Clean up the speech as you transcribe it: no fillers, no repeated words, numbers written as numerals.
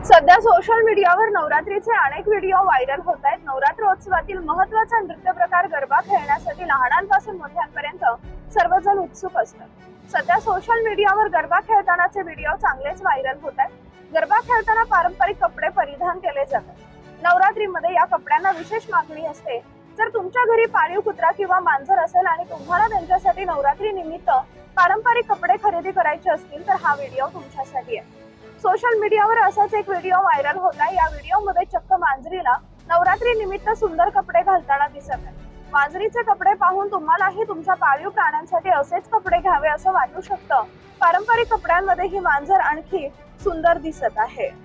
सध्या सोशल मीडियावर नवरात्रीचे अनेक व्हिडिओ व्हायरल होत आहेत। नवरात्रोत्सवातील महत्त्वाचा नृत्य प्रकार गरबा खेळण्यासाठी लहानांपासून मोठ्यांपर्यंत सर्वजण उत्सुक असतात। सध्या सोशल मीडियावर गरबा खेळतानाचे व्हिडिओ चांगलेच व्हायरल होत आहेत। गरबा खेळताना पारंपरिक कपडे परिधान केले जातात। नवरात्रीमध्ये या कपड्यांना विशेष मागणी असते। जर तुमच्या घरी पाळीव कुत्रा किंवा मांजर असेल आणि तुम्हाला त्यांच्यासाठी नवरात्री निमित्त पारंपरिक कपडे खरेदी करायचे असतील तर हा व्हिडिओ तुमच्यासाठी आहे। सोशल मीडियावर असाच एक व्हिडिओ व्हायरल होता। या व्हिडिओमध्ये चक्क मांजरीला नवरात्री निमित्त सुंदर कपडे घालताना दिसत आहे। मांजरीचे कपडे पाहून तुम्हालाही तुमच्या पाळीव प्राण्यांसाठी असेच कपडे घ्यावे असं वाटू शकतं। पारंपरिक कपड्यांमध्ये ही मांजर आणखी सुंदर दिसत आहे।